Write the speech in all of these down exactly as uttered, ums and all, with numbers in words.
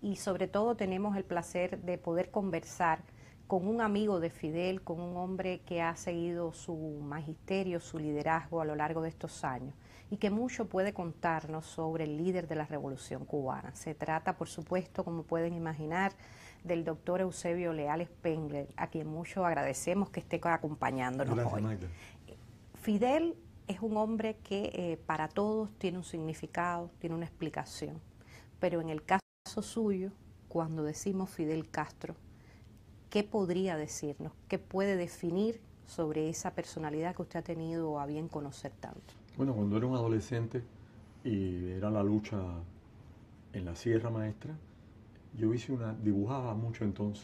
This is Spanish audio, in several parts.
y sobre todo tenemos el placer de poder conversar con un amigo de Fidel, con un hombre que ha seguido su magisterio, su liderazgo a lo largo de estos años y que mucho puede contarnos sobre el líder de la Revolución Cubana. Se trata, por supuesto, como pueden imaginar, del doctor Eusebio Leal Spengler, a quien mucho agradecemos que esté acompañándonos Gracias, hoy. Magda. Fidel es un hombre que eh, para todos tiene un significado, tiene una explicación, pero en el caso suyo, cuando decimos Fidel Castro, ¿qué podría decirnos? ¿Qué puede definir sobre esa personalidad que usted ha tenido a bien conocer tanto? Bueno, cuando era un adolescente y era la lucha en la Sierra Maestra, yo hice una, dibujaba mucho entonces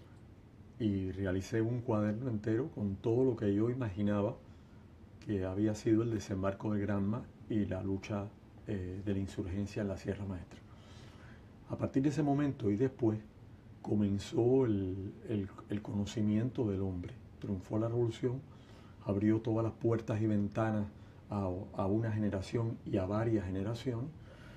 y realicé un cuaderno entero con todo lo que yo imaginaba que había sido el desembarco de Granma y la lucha eh, de la insurgencia en la Sierra Maestra. A partir de ese momento y después comenzó el, el, el conocimiento del hombre. Triunfó la revolución, abrió todas las puertas y ventanas a, a una generación y a varias generaciones,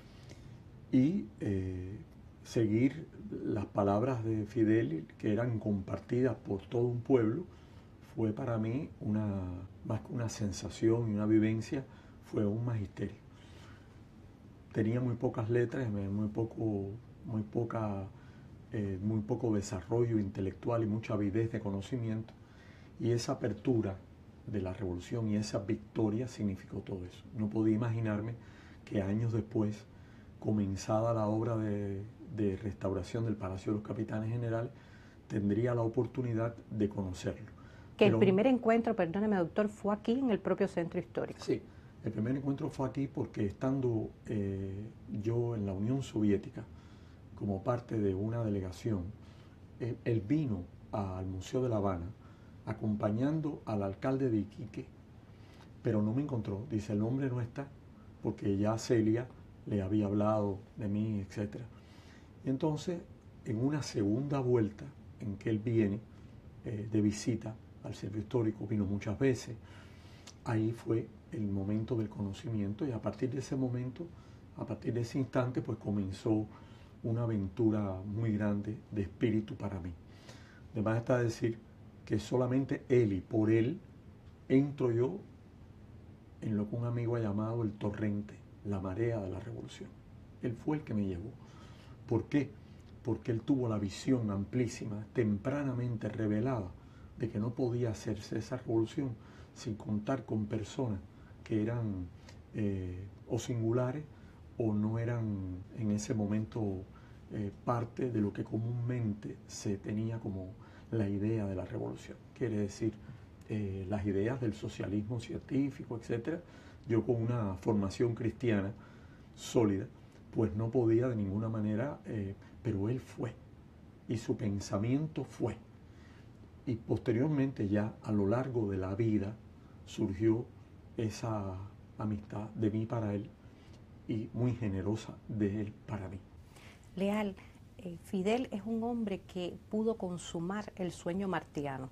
y eh, seguir las palabras de Fidel, que eran compartidas por todo un pueblo, fue para mí una, más que una sensación y una vivencia, fue un magisterio. Tenía muy pocas letras, muy poco, muy poca, eh, muy poco desarrollo intelectual y mucha avidez de conocimiento, y esa apertura de la revolución y esa victoria significó todo eso. No podía imaginarme que años después, comenzada la obra de, de restauración del Palacio de los Capitanes Generales, tendría la oportunidad de conocerlo. Que Pero, el primer encuentro, perdóneme doctor, fue aquí en el propio centro histórico. Sí, el primer encuentro fue aquí porque estando eh, yo en la Unión Soviética como parte de una delegación, eh, él vino al Museo de La Habana acompañando al alcalde de Iquique, pero no me encontró. Dice, el hombre no está, porque ya Celia le había hablado de mí, etcétera. Y entonces, en una segunda vuelta en que él viene eh, de visita al centro histórico, vino muchas veces, ahí fue el momento del conocimiento, y a partir de ese momento, a partir de ese instante, pues comenzó una aventura muy grande de espíritu para mí. Además está decir que solamente él y por él entro yo en lo que un amigo ha llamado el torrente, la marea de la revolución. Él fue el que me llevó. ¿Por qué? Porque él tuvo la visión amplísima, tempranamente revelada, de que no podía hacerse esa revolución sin contar con personas que eran eh, o singulares o no eran en ese momento eh, parte de lo que comúnmente se tenía como la idea de la revolución. Quiere decir, eh, las ideas del socialismo científico, etcétera. Yo con una formación cristiana sólida, pues no podía de ninguna manera, eh, pero él fue, y su pensamiento fue. Y posteriormente ya a lo largo de la vida surgió esa amistad de mí para él y muy generosa de él para mí. Leal, eh, Fidel es un hombre que pudo consumar el sueño martiano,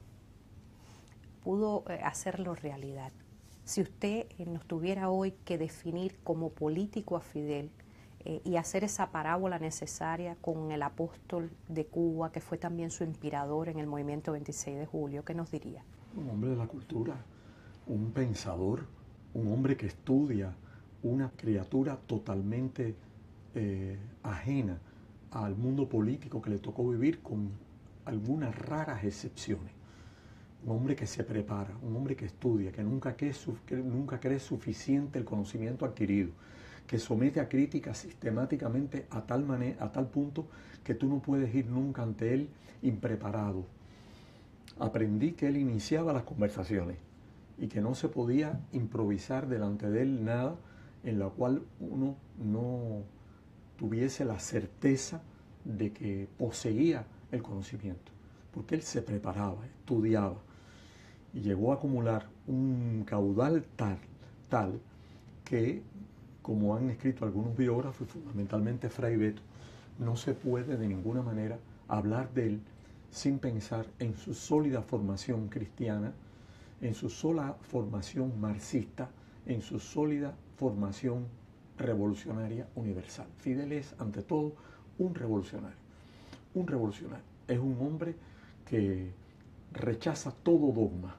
pudo eh, hacerlo realidad. Si usted eh, nos tuviera hoy que definir como político a Fidel eh, y hacer esa parábola necesaria con el apóstol de Cuba, que fue también su inspirador en el movimiento veintiséis de julio, ¿qué nos diría? Un hombre de la cultura, un pensador, un hombre que estudia, una criatura totalmente eh, ajena al mundo político que le tocó vivir, con algunas raras excepciones. Un hombre que se prepara, un hombre que estudia, que nunca cree, que nunca cree suficiente el conocimiento adquirido, que somete a crítica sistemáticamente a tal, manera, a tal punto que tú no puedes ir nunca ante él impreparado. Aprendí que él iniciaba las conversaciones y que no se podía improvisar delante de él nada en la cual uno no tuviese la certeza de que poseía el conocimiento, porque él se preparaba, estudiaba y llegó a acumular un caudal tal, tal que, como han escrito algunos biógrafos, fundamentalmente Fray Beto, no se puede de ninguna manera hablar de él sin pensar en su sólida formación cristiana, en su sola formación marxista, en su sólida formación revolucionaria universal. Fidel es, ante todo, un revolucionario, un revolucionario. Es un hombre que rechaza todo dogma,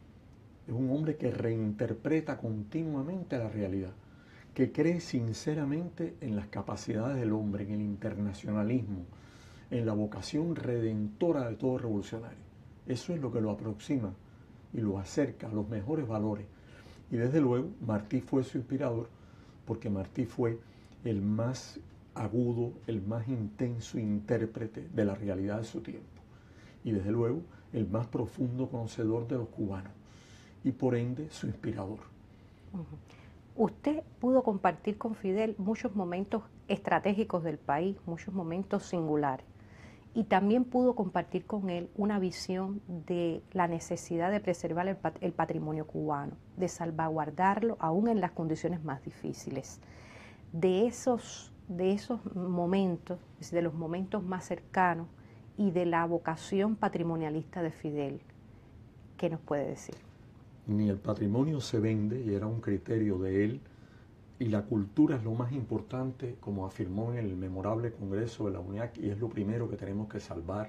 es un hombre que reinterpreta continuamente la realidad, que cree sinceramente en las capacidades del hombre, en el internacionalismo, en la vocación redentora de todo revolucionario. Eso es lo que lo aproxima y lo acerca a los mejores valores. Y desde luego Martí fue su inspirador, porque Martí fue el más agudo, el más intenso intérprete de la realidad de su tiempo. Y desde luego el más profundo conocedor de los cubanos. Y por ende su inspirador. Uh-huh. Usted pudo compartir con Fidel muchos momentos estratégicos del país, muchos momentos singulares. Y también pudo compartir con él una visión de la necesidad de preservar el, pat el patrimonio cubano, de salvaguardarlo aún en las condiciones más difíciles. De esos, de esos momentos, de los momentos más cercanos y de la vocación patrimonialista de Fidel, ¿qué nos puede decir? Ni el patrimonio se vende, y era un criterio de él, y la cultura es lo más importante, como afirmó en el memorable Congreso de la UNIAC, y es lo primero que tenemos que salvar.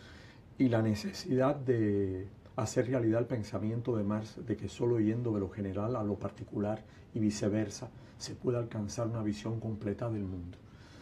Y la necesidad de hacer realidad el pensamiento de Marx de que solo yendo de lo general a lo particular y viceversa se puede alcanzar una visión completa del mundo.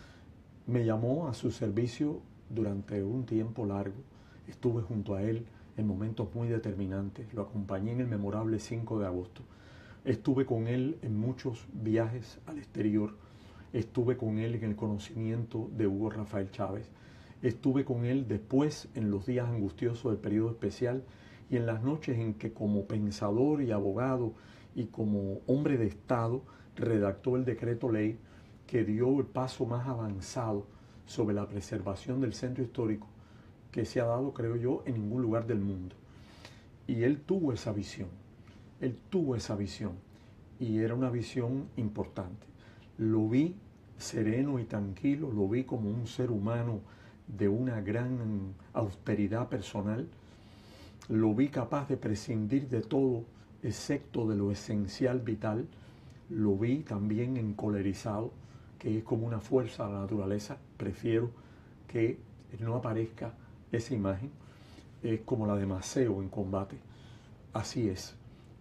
Me llamó a su servicio durante un tiempo largo, estuve junto a él en momentos muy determinantes, lo acompañé en el memorable cinco de agosto. Estuve con él en muchos viajes al exterior, estuve con él en el conocimiento de Hugo Rafael Chávez, estuve con él después en los días angustiosos del periodo especial y en las noches en que como pensador y abogado y como hombre de Estado redactó el decreto ley que dio el paso más avanzado sobre la preservación del centro histórico que se ha dado, creo yo, en ningún lugar del mundo. Y él tuvo esa visión. Él tuvo esa visión y era una visión importante. Lo vi sereno y tranquilo, lo vi como un ser humano de una gran austeridad personal, lo vi capaz de prescindir de todo excepto de lo esencial vital, lo vi también encolerizado, que es como una fuerza de la naturaleza. Prefiero que no aparezca esa imagen, es como la de Maceo en combate, así es.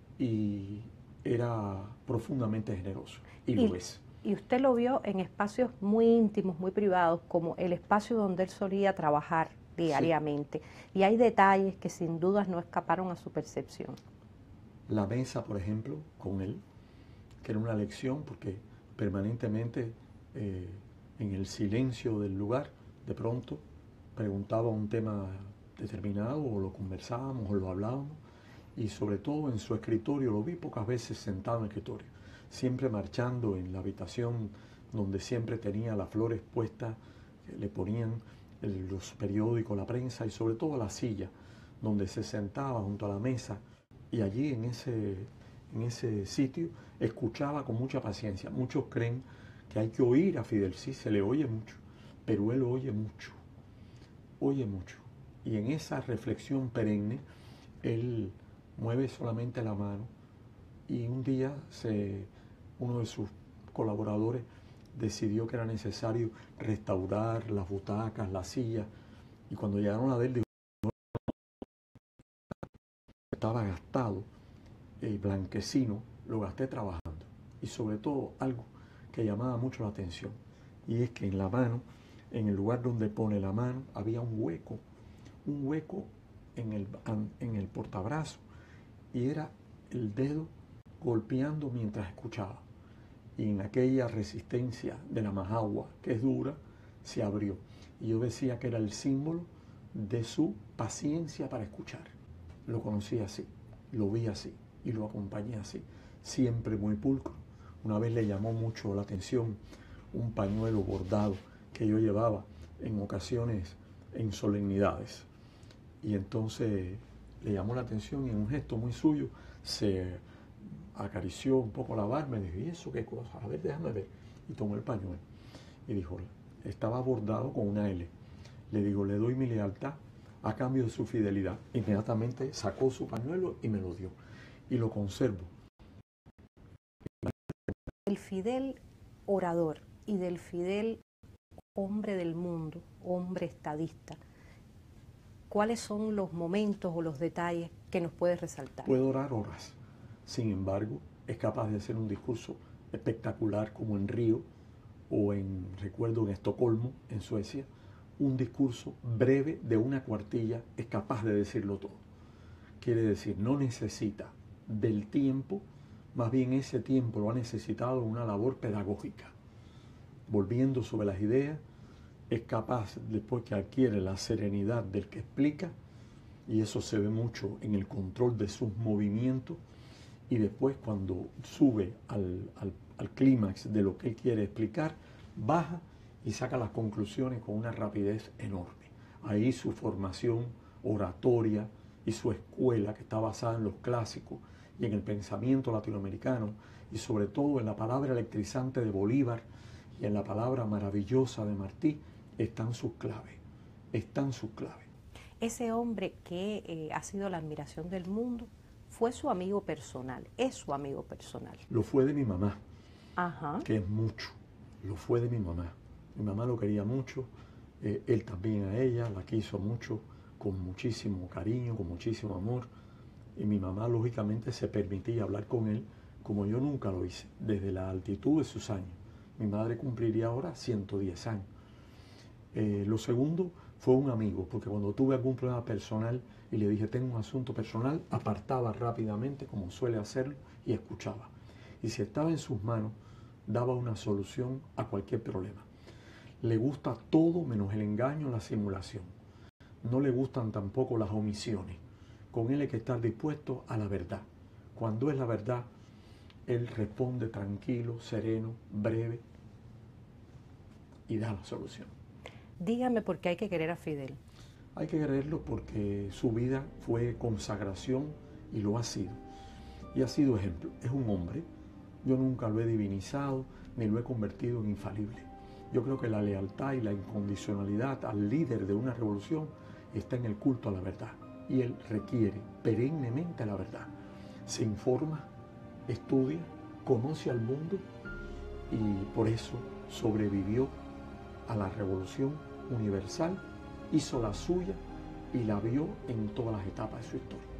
Y era profundamente generoso, y, y lo es. Y usted lo vio en espacios muy íntimos, muy privados, como el espacio donde él solía trabajar diariamente. Sí. Y hay detalles que sin dudas no escaparon a su percepción. La mesa, por ejemplo, con él, que era una lección, porque permanentemente eh, en el silencio del lugar, de pronto preguntaba un tema determinado, o lo conversábamos, o lo hablábamos, y sobre todo en su escritorio, lo vi pocas veces sentado en el escritorio, siempre marchando en la habitación donde siempre tenía las flores puestas, le ponían el, los periódicos, la prensa y sobre todo la silla donde se sentaba junto a la mesa, y allí en ese, en ese sitio escuchaba con mucha paciencia. Muchos creen que hay que oír a Fidel, sí, se le oye mucho, pero él oye mucho, oye mucho, y en esa reflexión perenne él mueve solamente la mano, y un día se, uno de sus colaboradores decidió que era necesario restaurar las butacas, las sillas, y cuando llegaron a ver, dijo, estaba gastado, eh, blanquecino, lo gasté trabajando. Y sobre todo algo que llamaba mucho la atención, y es que en la mano, en el lugar donde pone la mano, había un hueco, un hueco en el, en el portabrazo, y era el dedo golpeando mientras escuchaba. Y en aquella resistencia de la majagua, que es dura, se abrió. Y yo decía que era el símbolo de su paciencia para escuchar. Lo conocí así, lo vi así y lo acompañé así, siempre muy pulcro. Una vez le llamó mucho la atención un pañuelo bordado que yo llevaba en ocasiones en solemnidades. Y entonces le llamó la atención y en un gesto muy suyo se acarició un poco la barba y me dijo, ¿y eso qué cosa? A ver, déjame ver. Y tomó el pañuelo y dijo, estaba bordado con una L. Le digo, le doy mi lealtad a cambio de su fidelidad. Inmediatamente sacó su pañuelo y me lo dio. Y lo conservo. Del Fidel orador y del Fidel hombre del mundo, hombre estadista, ¿cuáles son los momentos o los detalles que nos puedes resaltar? Puedo orar horas, sin embargo, es capaz de hacer un discurso espectacular como en Río o en, recuerdo, en Estocolmo, en Suecia. Un discurso breve de una cuartilla es capaz de decirlo todo. Quiere decir, no necesita del tiempo, más bien ese tiempo lo ha necesitado en una labor pedagógica. Volviendo sobre las ideas, es capaz, después que adquiere la serenidad del que explica, y eso se ve mucho en el control de sus movimientos, y después cuando sube al, al, al clímax de lo que él quiere explicar, baja y saca las conclusiones con una rapidez enorme. Ahí su formación oratoria y su escuela, que está basada en los clásicos y en el pensamiento latinoamericano, y sobre todo en la palabra electrizante de Bolívar y en la palabra maravillosa de Martí, están sus claves, están sus claves. Ese hombre que eh, ha sido la admiración del mundo fue su amigo personal, es su amigo personal. Lo fue de mi mamá, Ajá. que es mucho, lo fue de mi mamá. Mi mamá lo quería mucho, eh, él también a ella, la quiso mucho, con muchísimo cariño, con muchísimo amor. Y mi mamá, lógicamente, se permitía hablar con él como yo nunca lo hice, desde la altitud de sus años. Mi madre cumpliría ahora ciento diez años. Eh, lo segundo fue un amigo, porque cuando tuve algún problema personal y le dije, tengo un asunto personal, apartaba rápidamente, como suele hacerlo, y escuchaba. Y si estaba en sus manos, daba una solución a cualquier problema. Le gusta todo menos el engaño, la simulación. No le gustan tampoco las omisiones. Con él hay que estar dispuesto a la verdad. Cuando es la verdad, él responde tranquilo, sereno, breve y da la solución. Dígame por qué hay que querer a Fidel. Hay que quererlo porque su vida fue consagración y lo ha sido. Y ha sido ejemplo. Es un hombre. Yo nunca lo he divinizado ni lo he convertido en infalible. Yo creo que la lealtad y la incondicionalidad al líder de una revolución está en el culto a la verdad. Y él requiere perennemente la verdad. Se informa, estudia, conoce al mundo y por eso sobrevivió a la revolución universal, hizo la suya y la vio en todas las etapas de su historia.